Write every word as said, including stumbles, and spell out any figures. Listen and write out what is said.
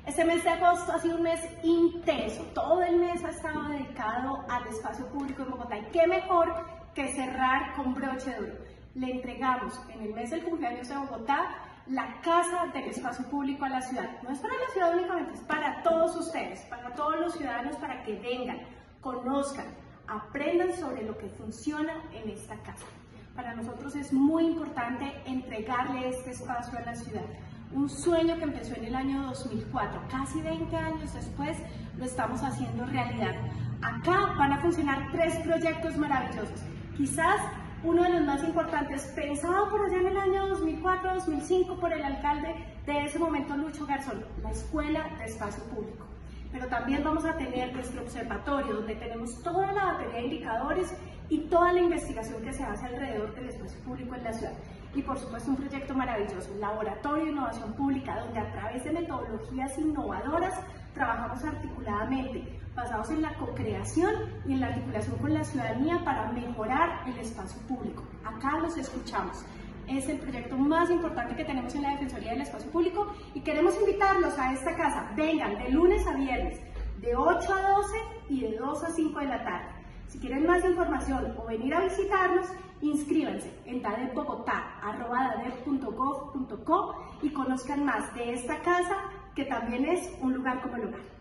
Este mes de agosto ha sido un mes intenso, todo el mes ha estado dedicado al espacio público en Bogotá y qué mejor que cerrar con broche de oro. Le entregamos en el mes del cumpleaños de Bogotá la Casa del Espacio Público a la ciudad. No es para la ciudad únicamente, es para todos ustedes, para todos los ciudadanos, para que vengan, conozcan, aprendan sobre lo que funciona en esta casa. Para nosotros es muy importante entregarle este espacio a la ciudad. Un sueño que empezó en el año dos mil cuatro, casi veinte años después, lo estamos haciendo realidad. Acá van a funcionar tres proyectos maravillosos. Quizás uno de los más importantes, pensado por allá en el año dos mil cuatro dos mil cinco por el alcalde de ese momento, Lucho Garzón, la Escuela de Espacio Público. Pero también vamos a tener nuestro observatorio, donde tenemos toda la batería de indicadores y toda la investigación que se hace alrededor del espacio público en la ciudad. Y por supuesto un proyecto maravilloso, un laboratorio de innovación pública, donde a través de metodologías innovadoras trabajamos articuladamente, basados en la co-creación y en la articulación con la ciudadanía para mejorar el espacio público. Acá los escuchamos. Es el proyecto más importante que tenemos en la Defensoría del Espacio Público y queremos invitarlos a esta casa. Vengan de lunes a viernes, de ocho a doce y de dos a cinco de la tarde. Si quieren más información o venir a visitarnos, inscríbanse en dadepbogotá arroba dadep punto gov punto co y conozcan más de esta casa, que también es un lugar como el hogar.